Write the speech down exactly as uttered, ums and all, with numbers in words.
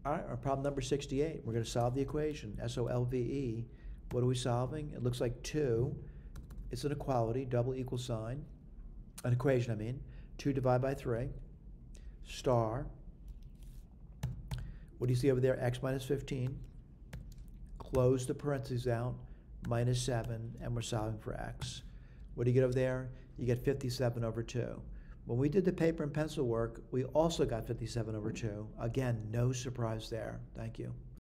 All right, our problem number sixty-eight. We're going to solve the equation, S O L V E. What are we solving? It looks like two. It's an equality, double equal sign. An equation, I mean. two divided by three. Star. What do you see over there? X minus fifteen. Close the parentheses out. Minus seven, and we're solving for x. What do you get over there? You get fifty-seven over two. When we did the paper and pencil work, we also got fifty-seven over two. Again, no surprise there. Thank you.